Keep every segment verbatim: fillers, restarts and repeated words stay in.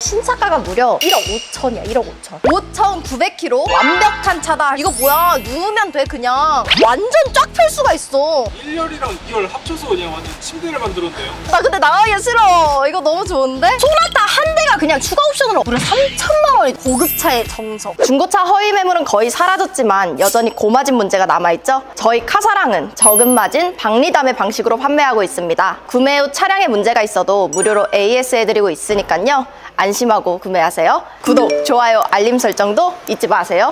신차가가 무려 일억 오천이야. 일억 오천. 오천구백 킬로미터 완벽한 차다. 이거 뭐야, 누우면 돼. 그냥 완전 쫙 펼 수가 있어. 일 열이랑 이 열 합쳐서 그냥 완전 침대를 만들었네요. 나 근데 나가기 싫어. 이거 너무 좋은데? 소나타 한 대가 그냥 추가 옵션으로 무려 삼천만 원이. 고급차의 정석. 중고차 허위 매물은 거의 사라졌지만 여전히 고마진 문제가 남아있죠. 저희 카사랑은 적은 마진 박리담의 방식으로 판매하고 있습니다. 구매 후 차량에 문제가 있어도 무료로 에이에스 해드리고 있으니까요, 안심하고 구매하세요. 구독, 좋아요, 알림 설정도 잊지 마세요.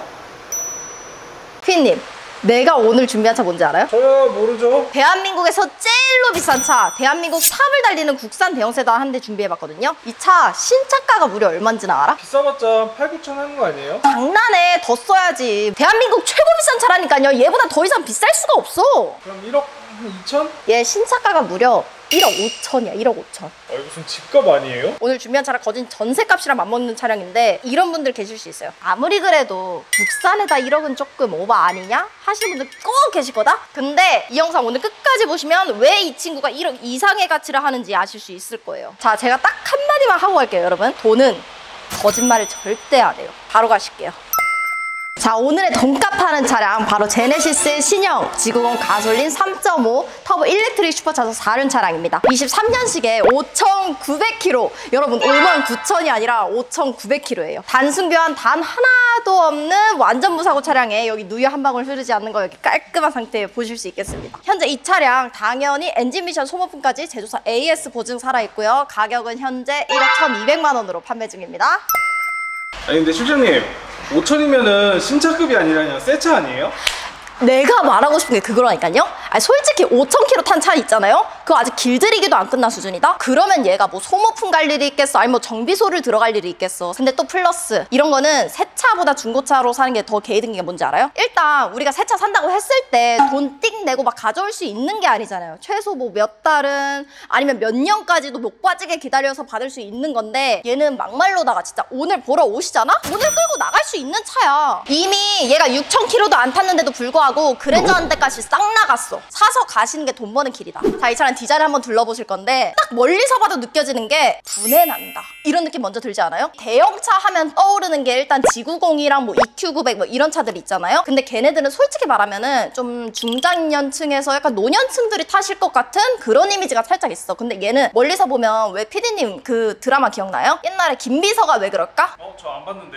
피디님, 내가 오늘 준비한 차 뭔지 알아요? 저야 모르죠. 대한민국에서 제일로 비싼 차, 대한민국 탑을 달리는 국산 대형 세단 한 대 준비해봤거든요. 이 차 신차가가 무려 얼마인지는 알아? 비싸봤자 팔, 구천 하는 거 아니에요? 장난해. 더 써야지. 대한민국 최고 비싼 차라니까요. 얘보다 더 이상 비쌀 수가 없어. 그럼 일억 이천? 얘 신차가가 무려 일억 오천이야. 일억 오천. 아, 무슨 집값 아니에요? 오늘 준비한 차랑 거진 전세값이랑 맞먹는 차량인데 이런 분들 계실 수 있어요. 아무리 그래도 국산에다 일억은 조금 오버 아니냐? 하시는 분들 꼭 계실 거다? 근데 이 영상 오늘 끝까지 보시면 왜 이 친구가 일억 이상의 가치를 하는지 아실 수 있을 거예요. 자, 제가 딱 한마디만 하고 갈게요, 여러분. 돈은 거짓말을 절대 안 해요. 바로 가실게요. 자, 오늘의 돈값 하는 차량 바로 제네시스의 신형 지구온 가솔린 삼 점 오 터보 일렉트릭 슈퍼차저 사 륜 차량입니다. 이십삼 년식에 오천구백 킬로미터. 여러분, 오만 구천이 아니라 오천구백 킬로미터예요. 단순 교환 단 하나도 없는 완전 무사고 차량에 여기 누유 한 방울 흐르지 않는 거 여기 깔끔한 상태에 보실 수 있겠습니다. 현재 이 차량 당연히 엔진 미션 소모품까지 제조사 에이에스 보증 살아있고요. 가격은 현재 일억 천이백만 원으로 판매 중입니다. 아니 근데 실장님, 오천이면은 신차급이 아니라 그냥 새 차 아니에요? 내가 말하고 싶은 게 그거라니까요. 아니, 솔직히 오천 킬로미터 탄 차 있잖아요. 그거 아직 길들이기도 안 끝난 수준이다? 그러면 얘가 뭐 소모품 갈 일이 있겠어, 아니 뭐 정비소를 들어갈 일이 있겠어. 근데 또 플러스 이런 거는 새 차보다 중고차로 사는 게 더 개이득인 게 뭔지 알아요? 일단 우리가 새 차 산다고 했을 때 돈 띡 내고 막 가져올 수 있는 게 아니잖아요. 최소 뭐 몇 달은 아니면 몇 년까지도 못 빠지게 기다려서 받을 수 있는 건데, 얘는 막말로다가 진짜 오늘 보러 오시잖아? 오늘 끌고 나갈 수 있는 차야. 이미 얘가 육천 킬로미터도 안 탔는데도 불구하고 그랜저 한 대까지 싹 나갔어. 사서 가시는 게 돈 버는 길이다. 자, 이 차량 디자인 한번 둘러보실 건데 딱 멀리서 봐도 느껴지는 게 분해 난다. 이런 느낌 먼저 들지 않아요? 대형차 하면 떠오르는 게 일단 지구공이랑 뭐 이큐 구백 뭐 이런 차들 있잖아요. 근데 걔네들은 솔직히 말하면은 좀 중장년층에서 약간 노년층들이 타실 것 같은 그런 이미지가 살짝 있어. 근데 얘는 멀리서 보면, 왜 피디님 그 드라마 기억나요? 옛날에 김비서가 왜 그럴까? 어, 저 안 봤는데.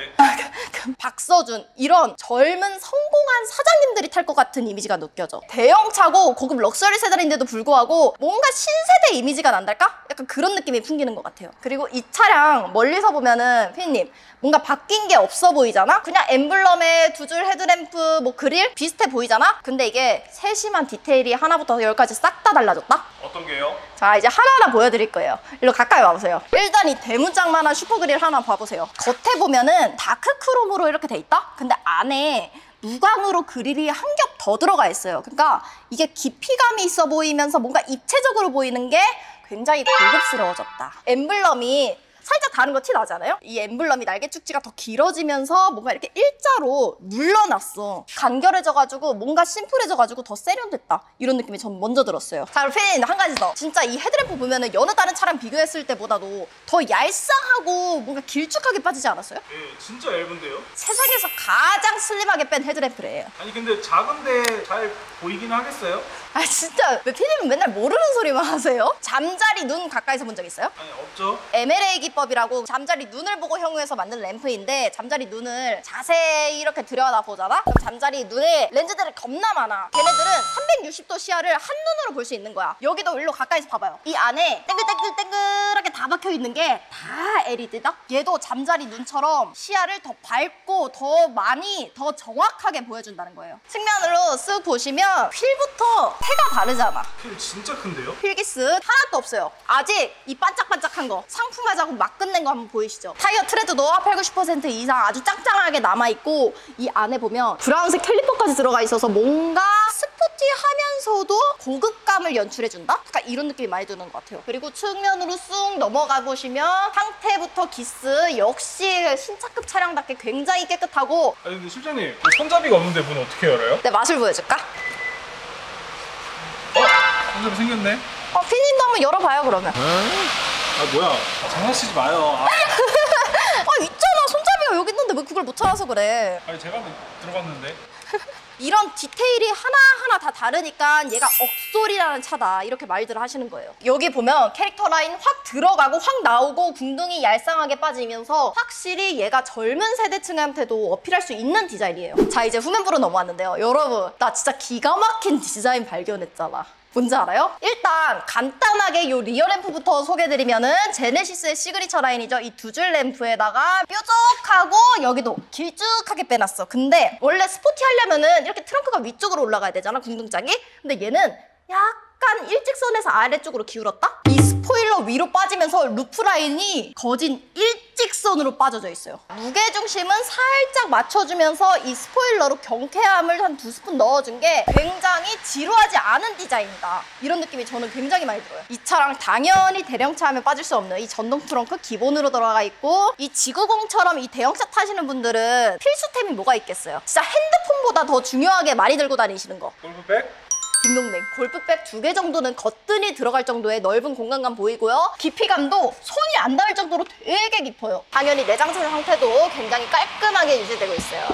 박서준, 이런 젊은 성공한 사장님들이 탈 것 같은 이미지가 느껴져. 대형차고 고급 럭셔리 세단인데도 불구하고 뭔가 신세대 이미지가 난달까? 약간 그런 느낌이 풍기는 것 같아요. 그리고 이 차량 멀리서 보면은 피디님 뭔가 바뀐 게 없어 보이잖아? 그냥 엠블럼에 두 줄 헤드램프, 뭐 그릴 비슷해 보이잖아? 근데 이게 세심한 디테일이 하나부터 열까지 싹 다 달라졌다? 어떤 게요? 자, 이제 하나하나 보여드릴 거예요. 일로 가까이 와보세요. 일단 이 대문짝만한 슈퍼그릴 하나 봐보세요. 겉에 보면은 다크크롬으로 이렇게 돼 있다? 근데 안에 무광으로 그릴이 한 겹 더 들어가 있어요. 그러니까 이게 깊이감이 있어 보이면서 뭔가 입체적으로 보이는 게 굉장히 고급스러워졌다. 엠블럼이 살짝 다른 거 티 나잖아요? 이 엠블럼이 날개 축지가 더 길어지면서 뭔가 이렇게 일자로 눌러놨어. 간결해져가지고 뭔가 심플해져가지고 더 세련됐다. 이런 느낌이 전 먼저 들었어요. 자, 그럼 피디님 한 가지 더. 진짜 이 헤드램프 보면은 여느 다른 차랑 비교했을 때보다도 더 얄쌍하고 뭔가 길쭉하게 빠지지 않았어요? 예, 진짜 얇은데요? 세상에서 가장 슬림하게 뺀 헤드램프래요. 아니 근데 작은데 잘 보이긴 하겠어요? 아, 진짜 왜 피디님은 맨날 모르는 소리만 하세요? 잠자리 눈 가까이서 본 적 있어요? 아니 없죠. 엠엘에이 기법이라고 잠자리 눈을 보고 형용해서 만든 램프인데, 잠자리 눈을 자세히 이렇게 들여다 보잖아? 그럼 잠자리 눈에 렌즈들이 겁나 많아. 걔네들은 삼백육십 도 시야를 한눈으로 볼 수 있는 거야. 여기도 일로 가까이서 봐봐요. 이 안에 땡글땡글땡글하게 다 박혀 있는 게 다 엘이디다? 얘도 잠자리 눈처럼 시야를 더 밝고 더 많이 더 정확하게 보여준다는 거예요. 측면으로 쓱 보시면 휠부터 태가 다르잖아. 필 진짜 큰데요? 필기스 하나도 없어요. 아직 이 반짝반짝한 거 상품화자고 막 끝낸 거 한번 보이시죠? 타이어 트레드도 팔, 구십 퍼센트 이상 아주 짱짱하게 남아있고, 이 안에 보면 브라운색 캘리퍼까지 들어가 있어서 뭔가 스포티하면서도 고급감을 연출해준다? 약간 이런 느낌이 많이 드는 것 같아요. 그리고 측면으로 쑥 넘어가 보시면 상태부터 기스 역시 신차급 차량답게 굉장히 깨끗하고. 아니 근데 실장님, 손잡이가 없는데 문 어떻게 열어요? 내 맛을 보여줄까? 어? 손잡이 생겼네? 어, 피디님도 한번 열어봐요 그러면. 아 뭐야, 장난치지 마요. 아. 몰라서 그래. 아니 제가 한번 들어봤는데. 이런 디테일이 하나하나 다 다르니까 얘가 억솔이라는 차다 이렇게 말들을 하시는 거예요. 여기 보면 캐릭터 라인 확 들어가고 확 나오고 궁둥이 얄쌍하게 빠지면서 확실히 얘가 젊은 세대층한테도 어필할 수 있는 디자인이에요. 자, 이제 후면부로 넘어왔는데요. 여러분, 나 진짜 기가 막힌 디자인 발견했잖아. 뭔지 알아요? 일단 간단하게 요 리어 램프부터 소개해드리면은 제네시스의 시그니처 라인이죠. 이 두 줄 램프에다가 뾰족하고 여기도 길쭉하게 빼놨어. 근데 원래 스포티 하려면은 이렇게 트렁크가 위쪽으로 올라가야 되잖아, 궁둥짝이. 근데 얘는 약간 일직선에서 아래쪽으로 기울었다? 이 스포일러 위로 빠지면서 루프 라인이 거진 일직선으로 빠져져 있어요. 무게중심은 살짝 맞춰주면서 이 스포일러로 경쾌함을 한 두 스푼 넣어준 게 굉장히 지루하지 않은 디자인이다. 이런 느낌이 저는 굉장히 많이 들어요. 이 차랑 당연히 대령차 하면 빠질 수 없는 이 전동 트렁크 기본으로 들어가 있고, 이 지구공처럼 이 대형차 타시는 분들은 필수템이 뭐가 있겠어요? 진짜 핸드폰보다 더 중요하게 많이 들고 다니시는 거. 골프백? 딩동댕. 골프백 두 개 정도는 거뜬히 들어갈 정도의 넓은 공간감 보이고요. 깊이감도 손이 안 닿을 정도로 되게 깊어요. 당연히 내장재 상태도 굉장히 깔끔하게 유지되고 있어요.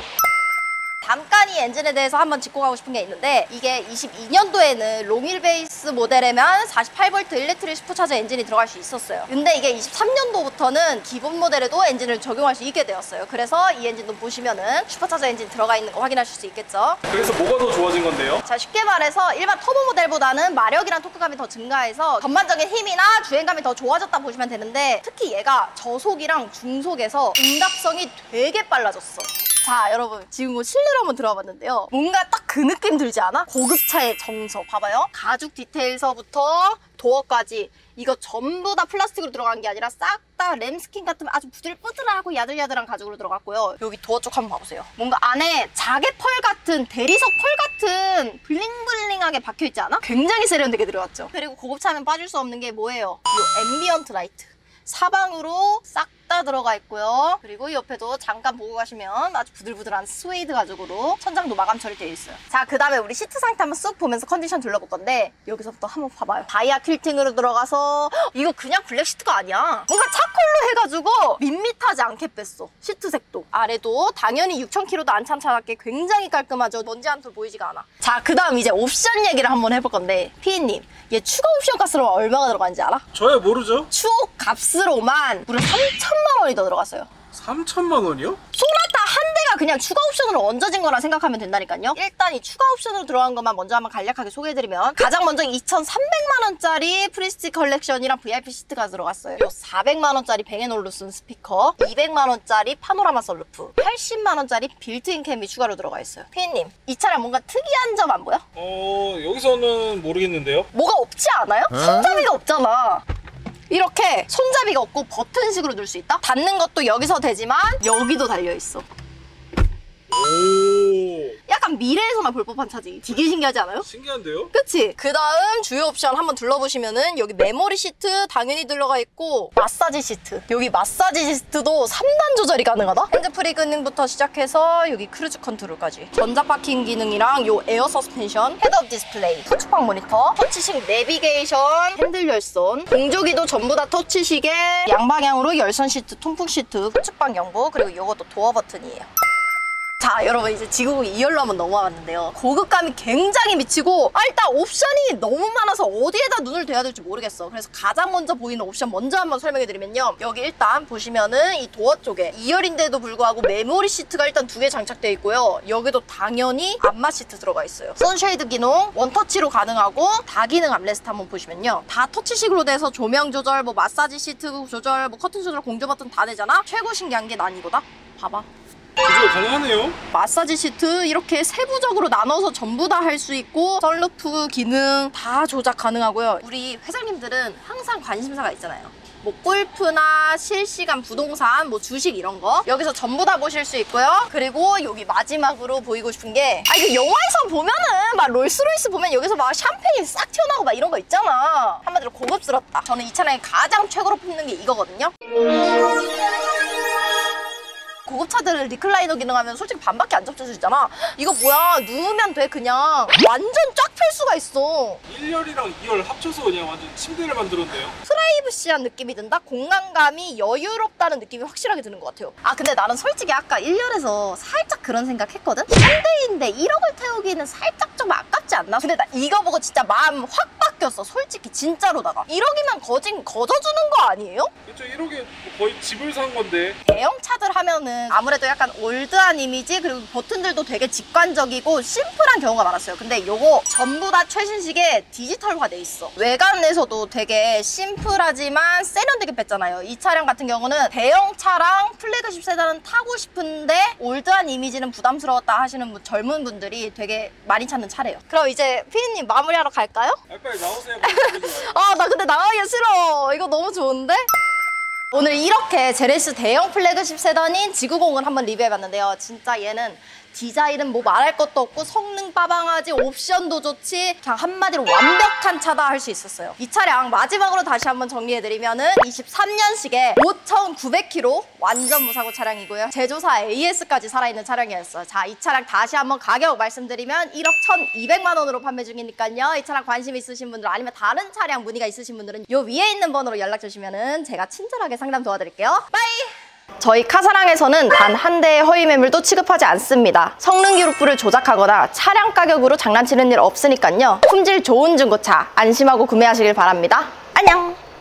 잠깐 이 엔진에 대해서 한번 짚고 가고 싶은 게 있는데, 이게 이십이 년도에는 롱휠 베이스 모델에만 사십팔 볼트 일렉트릭 슈퍼차저 엔진이 들어갈 수 있었어요. 근데 이게 이십삼 년도부터는 기본 모델에도 엔진을 적용할 수 있게 되었어요. 그래서 이 엔진도 보시면은 슈퍼차저 엔진 들어가 있는 거 확인하실 수 있겠죠. 그래서 뭐가 더 좋아진 건데요? 자, 쉽게 말해서 일반 터보 모델보다는 마력이랑 토크감이 더 증가해서 전반적인 힘이나 주행감이 더 좋아졌다 보시면 되는데, 특히 얘가 저속이랑 중속에서 응답성이 되게 빨라졌어. 자, 여러분, 지금 뭐 실내로 한번 들어와 봤는데요. 뭔가 딱 그 느낌 들지 않아? 고급차의 정석. 봐봐요. 가죽 디테일서부터 도어까지 이거 전부 다 플라스틱으로 들어간 게 아니라 싹 다 램스킨 같은 아주 부들부들하고 야들야들한 가죽으로 들어갔고요. 여기 도어 쪽 한번 봐보세요. 뭔가 안에 자개 펄 같은, 대리석 펄 같은 블링블링하게 박혀있지 않아? 굉장히 세련되게 들어갔죠. 그리고 고급차면 빠질 수 없는 게 뭐예요? 이 앰비언트 라이트. 사방으로 싹 다 들어가 있고요. 그리고 옆에도 잠깐 보고 가시면 아주 부들부들한 스웨이드 가죽으로 천장도 마감 처리되어 있어요. 자, 그 다음에 우리 시트 상태 한번 쓱 보면서 컨디션 둘러볼 건데, 여기서부터 한번 봐봐요. 다이아 퀼팅으로 들어가서 헉, 이거 그냥 블랙 시트가 아니야. 뭔가 차콜로 해가지고 밋밋하지 않게 뺐어. 시트 색도. 아래도 당연히 육천 킬로미터도 안 찬 차답게 굉장히 깔끔하죠. 먼지 한 톨 보이지가 않아. 자, 그 다음 이제 옵션 얘기를 한번 해볼 건데, 피디님, 얘 추가 옵션 값으로 얼마가 들어가는지 알아? 저야 모르죠. 추억 값으로만 무려 삼천만 원이 더 들어갔어요. 삼천만 원이요? 소나타 한 대가 그냥 추가 옵션으로 얹어진 거라 생각하면 된다니까요. 일단 이 추가 옵션으로 들어간 것만 먼저 한번 간략하게 소개해드리면, 가장 먼저 이천삼백만 원짜리 프리스티 컬렉션이랑 브이아이피 시트가 들어갔어요. 요 사백만 원짜리 뱅앤올루슨 스피커, 이백만 원짜리 파노라마 썬루프, 팔십만 원짜리 빌트인 캠이 추가로 들어가 있어요. 피디님, 이 차량 뭔가 특이한 점 안 보여? 어... 여기서는 모르겠는데요? 뭐가 없지 않아요? 손잡이가 없잖아. 이렇게 손잡이가 없고 버튼식으로 넣을 수 있다? 닫는 것도 여기서 되지만 여기도 달려있어. 오... 약간 미래에서만 볼 법한 차지. 되게 신기하지 않아요? 신기한데요? 그치? 그 다음 주요 옵션 한번 둘러보시면은 여기 메모리 시트 당연히 들어가 있고, 마사지 시트. 여기 마사지 시트도 삼 단 조절이 가능하다? 핸드프리 기능부터 시작해서 여기 크루즈 컨트롤까지. 전자 파킹 기능이랑 요 에어 서스펜션, 헤드업 디스플레이, 후측방 모니터, 터치식 내비게이션, 핸들 열선, 공조기도 전부 다 터치식에 양방향으로 열선 시트, 통풍 시트, 후측방 경보, 그리고 요것도 도어 버튼이에요. 자, 여러분, 이제 지구국 이 열로 한번 넘어왔는데요. 고급감이 굉장히 미치고, 아, 일단 옵션이 너무 많아서 어디에다 눈을 대야 될지 모르겠어. 그래서 가장 먼저 보이는 옵션 먼저 한번 설명해드리면요. 여기 일단 보시면은 이 도어 쪽에 이 열인데도 불구하고 메모리 시트가 일단 두 개 장착되어 있고요. 여기도 당연히 안마 시트 들어가 있어요. 선쉐이드 기능 원터치로 가능하고, 다기능 암레스트 한번 보시면요. 다 터치식으로 돼서 조명 조절, 뭐 마사지 시트 조절, 뭐 커튼 조절, 공조 버튼 다 되잖아? 최고 신기한 게 난 이거다? 봐봐. 조절 가능하네요. 마사지 시트 이렇게 세부적으로 나눠서 전부 다 할 수 있고, 썬루프 기능 다 조작 가능하고요. 우리 회장님들은 항상 관심사가 있잖아요. 뭐 골프나 실시간 부동산, 뭐 주식 이런 거 여기서 전부 다 보실 수 있고요. 그리고 여기 마지막으로 보이고 싶은 게, 아, 이거 영화에서 보면은 막 롤스로이스 보면 여기서 막 샴페인이 싹 튀어나오고 막 이런 거 있잖아. 한마디로 고급스럽다. 저는 이 차량에 가장 최고로 뽑는 게 이거거든요. 고급차들은 리클라이너 기능하면 솔직히 반밖에 안 접혀지잖아. 이거 뭐야, 누우면 돼. 그냥 완전 쫙 펼 수가 있어. 일 열이랑 이 열 합쳐서 그냥 완전 침대를 만들었네요. 프라이버시한 느낌이 든다? 공간감이 여유롭다는 느낌이 확실하게 드는 것 같아요. 아 근데 나는 솔직히 아까 일 열에서 살짝 그런 생각 했거든? 한 대인데 일억을 태우기는 살짝 좀 아깝지 않나? 근데 나 이거 보고 진짜 마음 확 바뀌었어. 솔직히 진짜로다가 일억이면 거진 거저주는 거 아니에요? 그렇죠. 일억에 거의 집을 산 건데. 대형차들 하면은 아무래도 약간 올드한 이미지, 그리고 버튼들도 되게 직관적이고 심플한 경우가 많았어요. 근데 요거 전부 다 최신식에 디지털화 돼 있어. 외관에서도 되게 심플하지만 세련되게 뺐잖아요. 이 차량 같은 경우는 대형차랑 플래그십 세단은 타고 싶은데 올드한 이미지는 부담스러웠다 하시는 분, 젊은 분들이 되게 많이 찾는 차래요. 그럼 이제 피디님 마무리하러 갈까요? 빨리 나오세요. 아 나 근데 나가기 싫어. 이거 너무 좋은데? 오늘 이렇게 제네시스 대형 플래그십 세단인 지구공을 한번 리뷰해봤는데요. 진짜 얘는 디자인은 뭐 말할 것도 없고 성능 빠방하지, 옵션도 좋지, 그냥 한마디로 완벽한 차다 할 수 있었어요. 이 차량 마지막으로 다시 한번 정리해드리면은 이십삼 년식에 오천구백 킬로미터 완전 무사고 차량이고요. 제조사 에이에스까지 살아있는 차량이었어요. 자, 이 차량 다시 한번 가격 말씀드리면 일억 천이백만 원으로 판매 중이니까요. 이 차량 관심 있으신 분들, 아니면 다른 차량 문의가 있으신 분들은 요 위에 있는 번호로 연락 주시면은 제가 친절하게 상담 도와드릴게요. 빠이! 저희 카사랑에서는 단 한 대의 허위 매물도 취급하지 않습니다. 성능 기록부를 조작하거나 차량 가격으로 장난치는 일 없으니까요. 품질 좋은 중고차 안심하고 구매하시길 바랍니다. 안녕!